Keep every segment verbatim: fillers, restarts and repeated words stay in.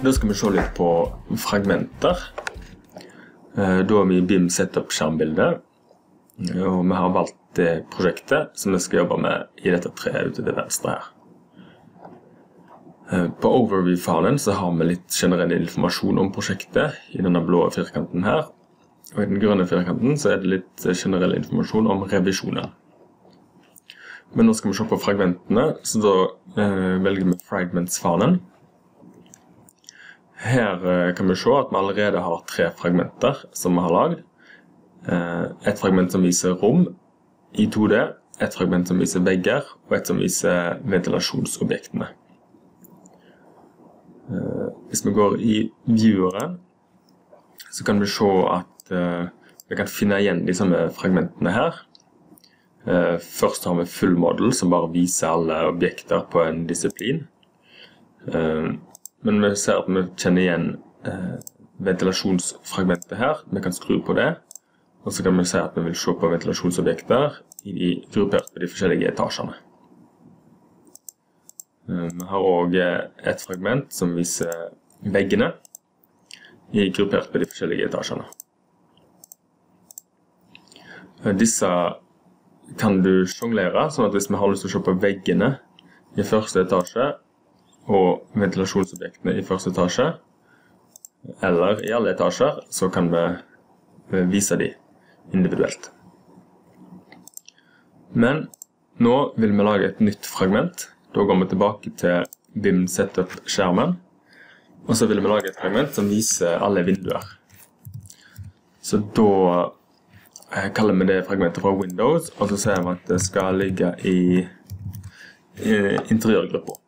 Da skal vi se litt på fragmenter. Da er vi i B I M Setup skjermbildet, og vi har valgt det prosjektet som vi skal jobbe med i dette treet ute til venstre her. På Overview-falen så har vi litt generell informasjon om prosjektet i denne blå firkanten her, og i den grønne firkanten så er det litt generell informasjon om revisjonen. Men nå skal vi se på fragmentene, så da eh, velger vi Fragments-falen. Her eh, kan vi se at vi allerede har tre fragmenter som vi har laget. Eh, et fragment som viser rom i to D, et fragment som viser vegger, og et som viser ventilasjonsobjektene. Eh, hvis vi går i vieweren, så kan vi se at eh, vi kan finne igjen de samme fragmentene her. Eh, først har vi full model som bare viser alle objekter på en disiplin. Eh, Men vi ser at vi kjenner igjen eh, ventilasjonsfragmentet her. Vi kan skru på det, og så kan vi se at vi vil se på ventilasjonsobjekter i de, gruppert på de forskjellige etasjene. Eh, vi har også et fragment som viser veggene i gruppert på de forskjellige etasjene. Eh, disse kan du sjonglere, sånn at hvis vi har lyst til å se på veggene i første etasje, og ventilasjonsobjektene i første etasje, eller i alle etasjer, så kan vi vise de individuelt. Men nå vil vi lage et nytt fragment. Da går vi tilbake til B I M Setup-skjermen, og så vil vi lage et fragment som viser alle vinduer. Så da kaller vi det fragmentet fra Windows, og så ser vi at det skal ligge i, i interiørgruppa.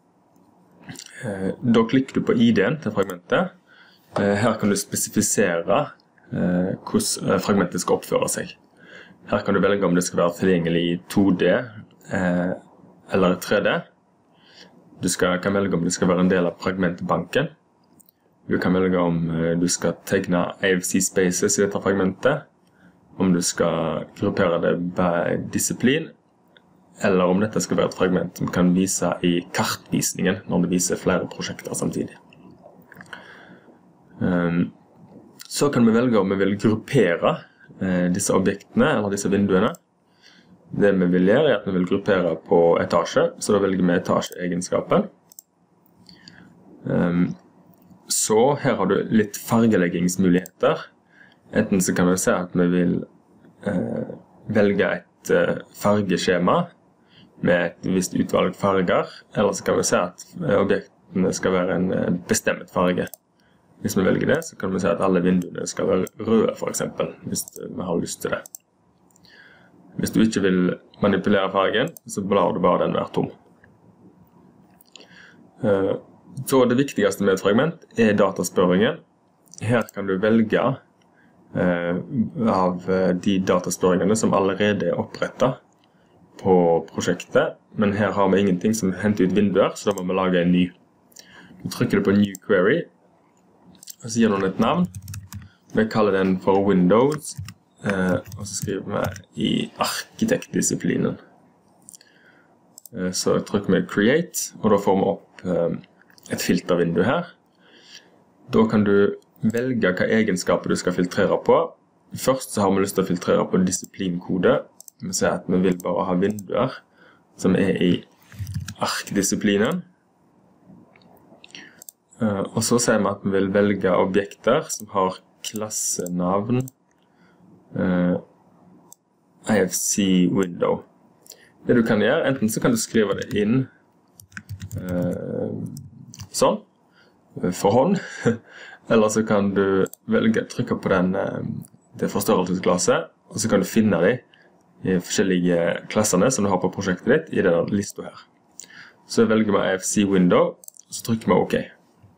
Da klikker du på I D-en til fragmentet. Her kan du spesifisere hvordan fragmentet skal oppføre seg. Her kan du velge om det skal være tilgjengelig i to D eller tre D. Du skal, kan velge om det skal være en del av fragmentbanken. Du kan velge om du skal tegne A F C spaces i dette fragmentet, om du skal gruppere det by disiplin, eller om dette skal være et fragment som kan vise i kartvisningen når det viser flere prosjekter samtidig. Så kan vi velge om vi vil gruppere disse objektene eller disse vinduene. Det vi vil gjøre er at vi vil gruppere på etasje, så da velger vi etasjeegenskapen. Så her har du litt fargeleggingsmuligheter. Enten så kan vi se at vi vil velge et fargeskjema med et visst utvalg farger, eller så kan vi se at objektene skal være en bestemt farge. Hvis vi velger det, så kan vi se at alle vinduene skal være røde, for eksempel, hvis vi har lyst til det. Hvis du ikke vil manipulere fargen, så lar du bare den være tom. Så det viktigste med et fragment er dataspørringen. Her kan du velge av de dataspørringene som allerede er opprettet på prosjektet, men her har vi ingenting som henter ut vinduer, så da må vi lage en ny. Du trykker på New Query, og så gir den et navn. Vi kaller den for Windows, og så skriver vi i arkitektdisiplinen. Så trykker vi Create, og da får vi opp et filtervindu her. Da kan du velge hva egenskaper du skal filtrere på. Først så har vi lyst til å filtrere på disiplinkode. Vi ser at vi vil bare ha vinduer som er i arkdisiplinen. Og så ser vi at vi vil velge objekter som har klassenavn A F C window. Det du kan gjøre, enten så kan du skrive det inn sånn, for hånd, eller så kan du velge, trykke på den, det forstørrelsesglasset, og så kan du finne de i forskjellige klassene som du har på prosjektet ditt i denne lista her. Så velger vi A F C window, og så trykker vi OK.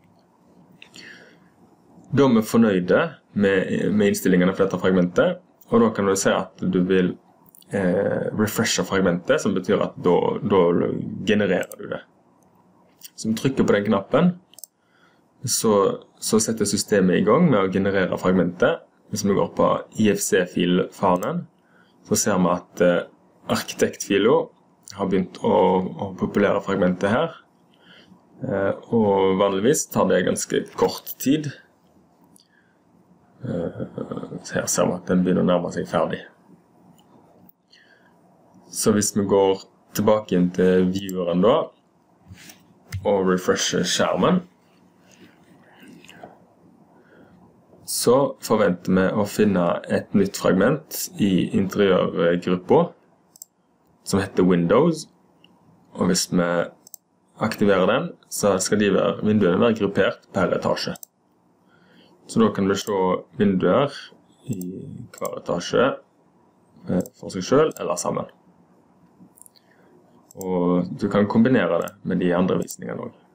Da er vi fornøyde med, med innstillingene for dette fragmentet, og da kan du se at du vil eh, refreshe fragmentet, som betyr at da, da genererer du det. Så vi trykker på den knappen, så, så setter systemet i gang med å generere fragmentet. Hvis vi går på I F C-fil-fanen, så ser vi at eh, arkitektfilo har begynt å, å populere fragmentet her. Og vanligvis tar det ganske kort tid. Her ser vi at den begynner å nærme seg ferdig. Så hvis vi går tilbake inn til vieweren da, og refresher skjermen, så forventer vi å finne et nytt fragment i interiørgruppa, som heter Windows. Og hvis vi aktiverer den, så skal de være, vinduene være gruppert per etasje. Så da kan vi se vinduer i hver etasje for seg selv eller sammen. Og du kan kombinere det med de andre visningene også.